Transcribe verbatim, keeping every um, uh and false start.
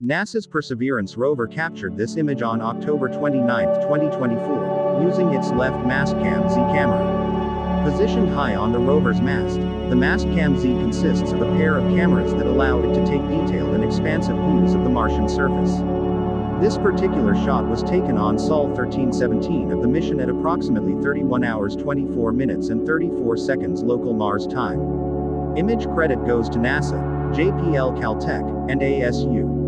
NASA's Perseverance rover captured this image on October twenty-ninth, twenty twenty-four, using its left Mastcam Z camera. Positioned high on the rover's mast, the Mastcam Z consists of a pair of cameras that allow it to take detailed and expansive views of the Martian surface. This particular shot was taken on Sol thirteen seventeen of the mission at approximately thirty-one hours twenty-four minutes and thirty-four seconds local Mars time. Image credit goes to NASA, J P L-Caltech, and A S U.